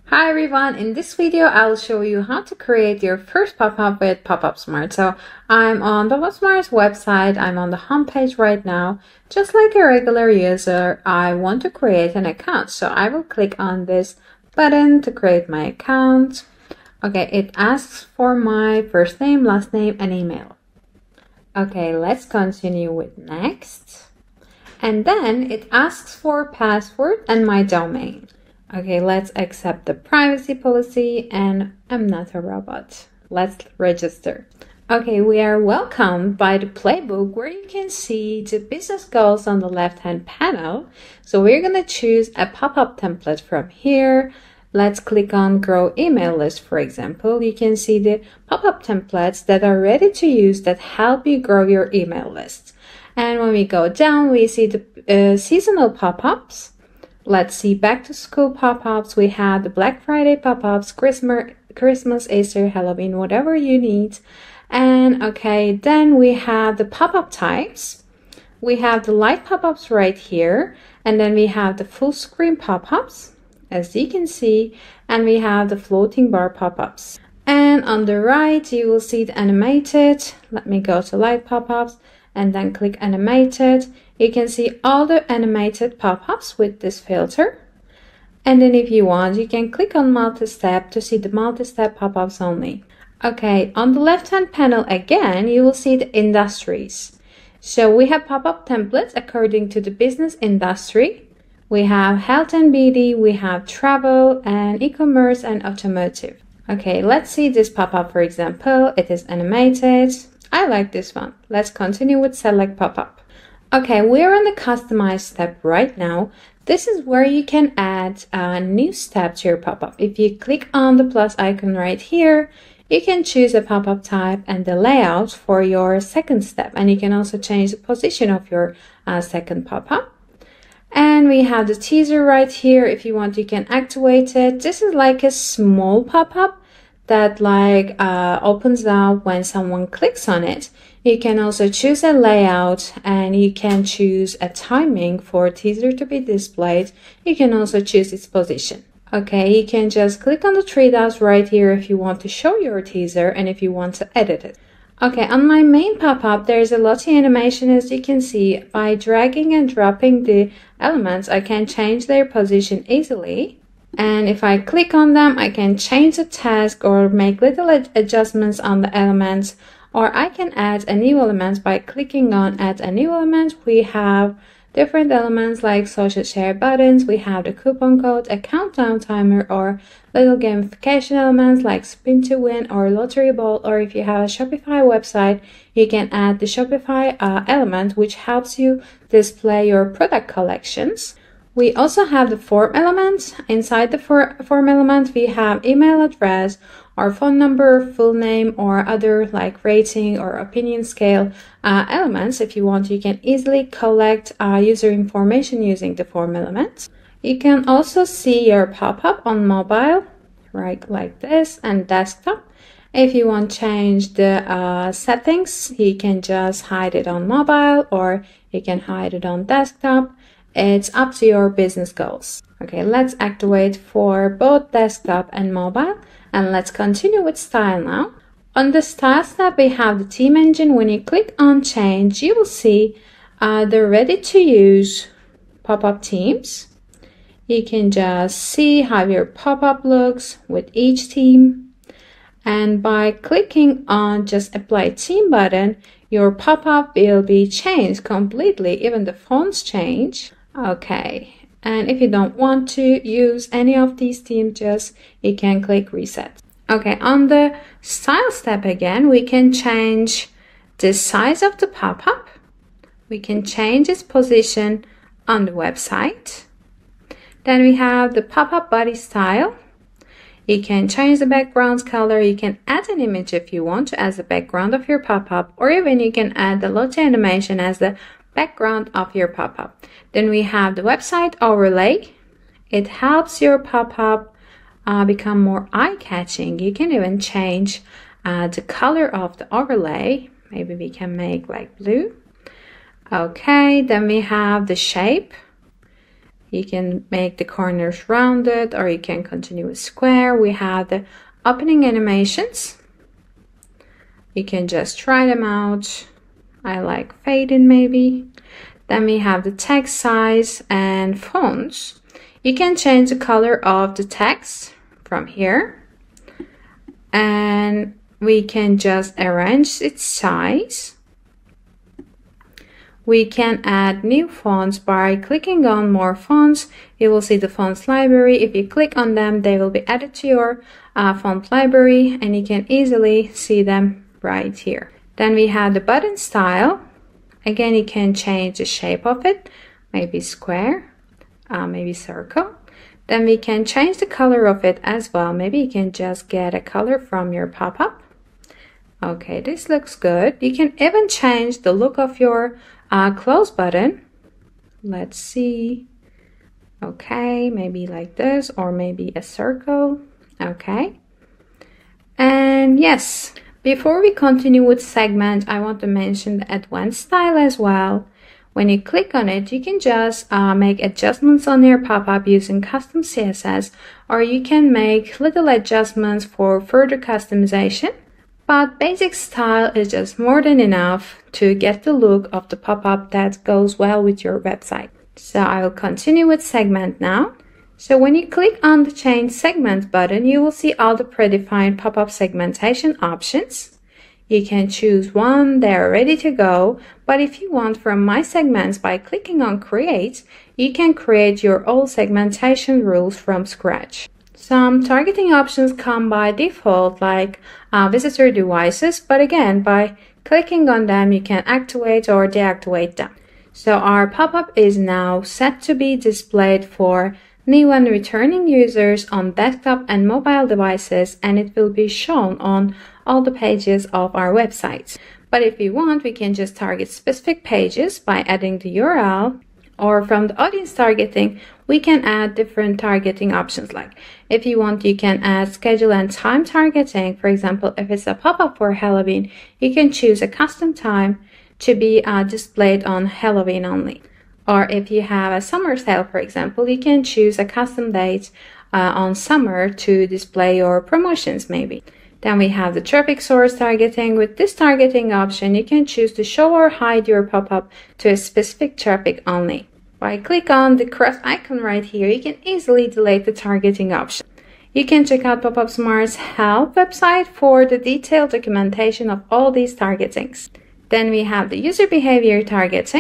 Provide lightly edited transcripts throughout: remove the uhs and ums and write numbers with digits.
Hi everyone, in this video I'll show you how to create your first pop-up with Pop-Up Smart. So I'm on Pop-Up Smart's website, I'm on the home page right now. Just like a regular user, I want to create an account. So I will click on this button to create my account. Okay, it asks for my first name, last name, and email. Okay, let's continue with next. And then it asks for password and my domain. Okay, let's accept the privacy policy, and I'm not a robot. Let's register. Okay, we are welcomed by the playbook where you can see the business goals on the left-hand panel. So we're gonna choose a pop-up template from here. Let's click on Grow Email List, for example. You can see the pop-up templates that are ready to use that help you grow your email list. And when we go down, we see the seasonal pop-ups. Let's see back to school pop-ups. We have the Black Friday pop-ups, Christmas, Easter, Halloween, whatever you need. And okay, then we have the pop-up types. We have the light pop-ups right here. And then we have the full screen pop-ups, as you can see. And we have the floating bar pop-ups. And on the right, you will see the animated. Let me go to light pop-ups and then click animated. You can see all the animated pop-ups with this filter. And then if you want, you can click on multi-step to see the multi-step pop-ups only. Okay, on the left-hand panel again, you will see the industries. So we have pop-up templates according to the business industry. We have health and beauty, we have travel and e-commerce and automotive. Okay, let's see this pop-up, for example. It is animated. I like this one. Let's continue with select pop-up. Okay, we're on the customize step right now. This is where you can add a new step to your pop-up. If you click on the plus icon right here, you can choose a pop-up type and the layout for your second step. And you can also change the position of your second pop-up. And we have the teaser right here. If you want, you can activate it. This is like a small pop-up that opens up when someone clicks on it. You can also choose a layout and you can choose a timing for teaser to be displayed. You can also choose its position. Okay, you can just click on the three dots right here if you want to show your teaser and if you want to edit it. Okay, on my main pop-up, there's a Lottie animation. As you can see, by dragging and dropping the elements, I can change their position easily. And if I click on them, I can change the task or make little adjustments on the elements, or I can add a new element by clicking on add a new element. We have different elements like social share buttons, we have the coupon code, a countdown timer, or little gamification elements like spin to win or lottery ball. Or if you have a Shopify website, you can add the Shopify element, which helps you display your product collections. We also have the form elements. Inside the form element, we have email address or phone number, full name, or other like rating or opinion scale elements. If you want, you can easily collect user information using the form elements. You can also see your pop-up on mobile, right, like this, and desktop. If you want to change the settings, you can just hide it on mobile or you can hide it on desktop. It's up to your business goals. Okay, let's activate for both desktop and mobile. And let's continue with style now. On the style tab, we have the theme engine. When you click on change, you will see the ready to use pop-up themes. You can just see how your pop-up looks with each theme. And by clicking on just apply theme button, your pop-up will be changed completely. Even the fonts change. Okay, and if you don't want to use any of these themes, you can click reset. Okay, on the style step again, we can change the size of the pop-up. We can change its position on the website. Then we have the pop-up body style. You can change the background color. You can add an image if you want to as the background of your pop-up, or even you can add the Lottie animation as the background of your pop-up. Then we have the website overlay. It helps your pop-up become more eye-catching. You can even change the color of the overlay. Maybe we can make like blue. Okay, then we have the shape. You can make the corners rounded, or you can continue with square. We have the opening animations. You can just try them out. I like fading maybe. Then we have the text size and fonts. You can change the color of the text from here. And we can just arrange its size. We can add new fonts by clicking on more fonts. You will see the fonts library. If you click on them, they will be added to your font library, and you can easily see them right here. Then we have the button style. Again, you can change the shape of it, maybe square, maybe circle. Then we can change the color of it as well. Maybe you can just get a color from your pop-up. Okay, this looks good. You can even change the look of your close button. Let's see. Okay, maybe like this, or maybe a circle. Okay. And yes, before we continue with segment, I want to mention the advanced style as well. When you click on it, you can just make adjustments on your pop-up using custom CSS, or you can make little adjustments for further customization. But basic style is just more than enough to get the look of the pop-up that goes well with your website. So I will continue with segment now. So when you click on the change segment button, you will see all the predefined pop-up segmentation options. You can choose one, they're ready to go. But if you want from My Segments, by clicking on create, you can create your own segmentation rules from scratch. Some targeting options come by default, like visitor devices, but again, by clicking on them, you can activate or deactivate them. So our pop-up is now set to be displayed for new and returning users on desktop and mobile devices, and it will be shown on all the pages of our website. But if we want, we can just target specific pages by adding the URL. Or from the audience targeting, we can add different targeting options. Like if you want, you can add schedule and time targeting. For example, if it's a pop-up for Halloween, you can choose a custom time to be displayed on Halloween only. Or if you have a summer sale, for example, you can choose a custom date on summer to display your promotions maybe. Then we have the traffic source targeting. With this targeting option, you can choose to show or hide your pop-up to a specific traffic only. By click on the cross icon right here, you can easily delete the targeting option. You can check out Pop-Up Smart's help website for the detailed documentation of all these targetings. Then we have the user behavior targeting.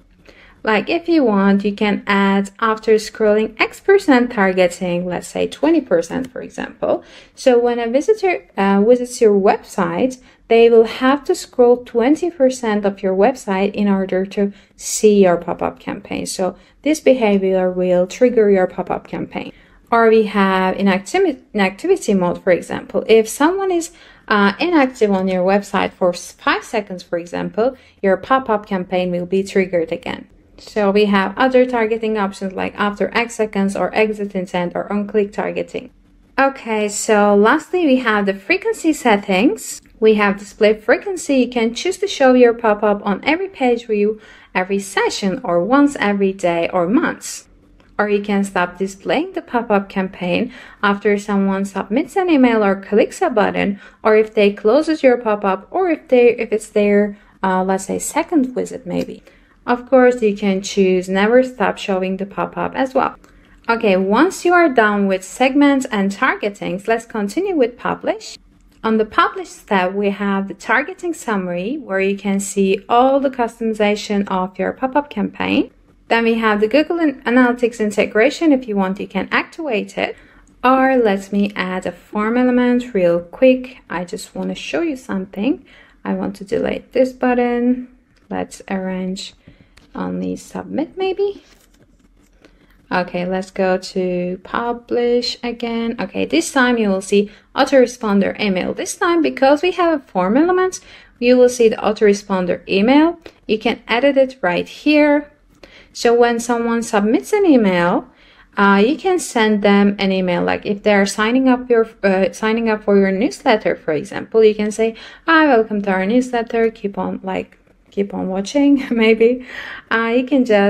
Like if you want, you can add after scrolling X% targeting, let's say 20% for example. So when a visitor visits your website, they will have to scroll 20% of your website in order to see your pop-up campaign. So this behavior will trigger your pop-up campaign. Or we have inactivity mode, for example. If someone is inactive on your website for 5 seconds, for example, your pop-up campaign will be triggered again. So we have other targeting options like after X seconds or exit intent or on-click targeting. Okay, so lastly we have the frequency settings. We have display frequency. You can choose to show your pop-up on every page view, every session, or once every day or months. Or you can stop displaying the pop-up campaign after someone submits an email or clicks a button, or if they closes your pop-up, or if it's their let's say second visit maybe. Of course, you can choose never stop showing the pop-up as well. Okay, once you are done with segments and targetings, let's continue with publish. On the publish tab, we have the targeting summary where you can see all the customization of your pop-up campaign. Then we have the Google Analytics integration. If you want, you can activate it. Or let me add a form element real quick. I just want to show you something. I want to delete this button. Let's arrange only submit maybe. Okay, let's go to publish again. Okay, this time you will see autoresponder email. This time, because we have a form element, you will see the autoresponder email. You can edit it right here. So when someone submits an email, you can send them an email. Like if they're signing up for your newsletter, for example, you can say, "Hi, welcome to our newsletter. Keep on watching." Maybe you can just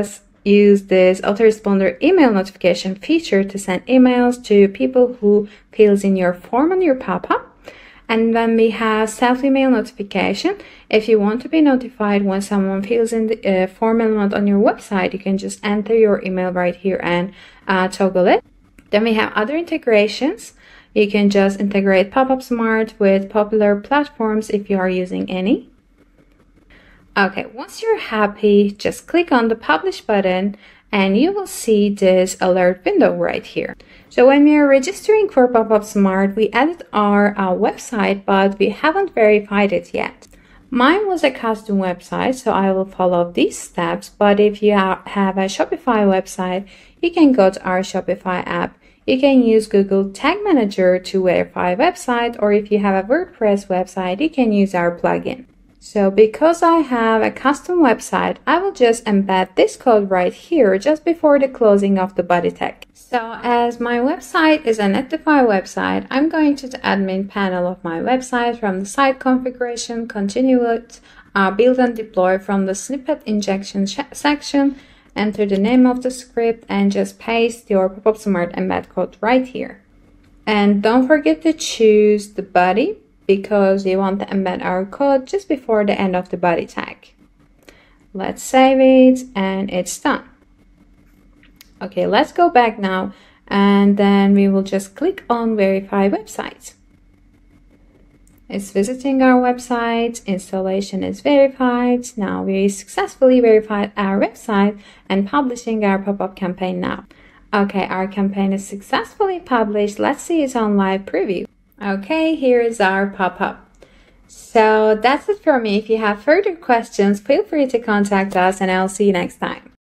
use this autoresponder email notification feature to send emails to people who fills in your form on your pop-up. And then we have self-email notification. If you want to be notified when someone fills in the form element on your website, you can just enter your email right here and toggle it. Then we have other integrations. You can just integrate Pop-Up Smart with popular platforms if you are using any. Okay, once you're happy, just click on the Publish button and you will see this alert window right here. So when we are registering for Pop-Up Smart, we added our website, but we haven't verified it yet. Mine was a custom website, so I will follow these steps. But if you have a Shopify website, you can go to our Shopify app. You can use Google Tag Manager to verify a website, or if you have a WordPress website, you can use our plugin. So because I have a custom website, I will just embed this code right here just before the closing of the body tag. So as my website is a Netlify website, I'm going to the admin panel of my website. From the site configuration, continue it, build and deploy from the snippet injection section, enter the name of the script and just paste your Pop-Up Smart embed code right here. And don't forget to choose the body, because you want to embed our code just before the end of the body tag. Let's save it and it's done. Okay, let's go back now and then we will just click on Verify Website. It's visiting our website, installation is verified. Now we successfully verified our website and publishing our pop-up campaign now. Okay, our campaign is successfully published. Let's see it on live preview. Okay, here is our pop-up. So that's it for me. If you have further questions, feel free to contact us and I'll see you next time.